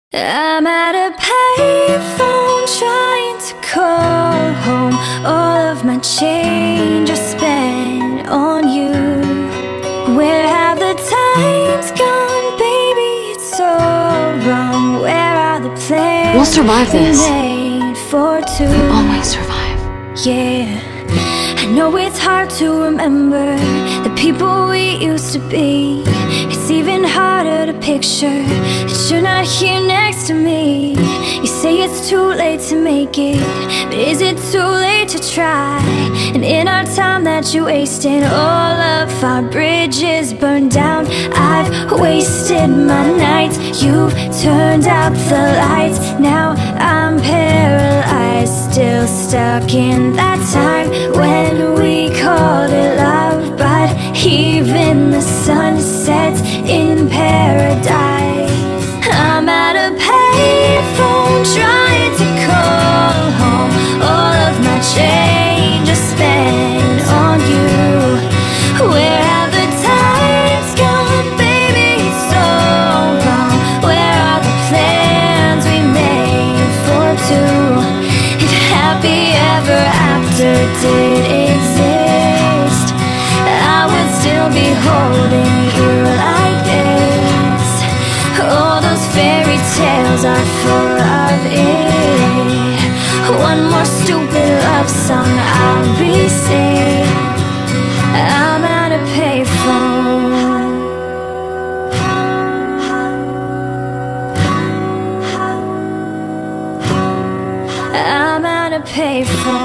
I'm at a payphone trying to call home. All of my change I spent on you. Where have the times gone, baby? It's so wrong. Where are the plans we'll survive this. made for two? We'll always survive. Yeah, I know it's hard to remember the people we used to be. It's even harder to picture that you're not here next to me. You say it's too late to make it, but is it too late to try? And in our time that you wasted, all of our bridges burned down. I've wasted my nights, you've turned out the lights. Now I'm paralyzed, still stuck in that time when we called it love. But even the sun sets in paradise. I'm at a payphone trying to call home. All of my change I spent on you. Where have the times gone, baby? It's so wrong. Where are the plans we made for two? If happy ever after did exist, I would still be holding you like this. All those fairy tales are full of it. One more stupid love song I'll be singing. I'm at a payphone. I'm at a payphone.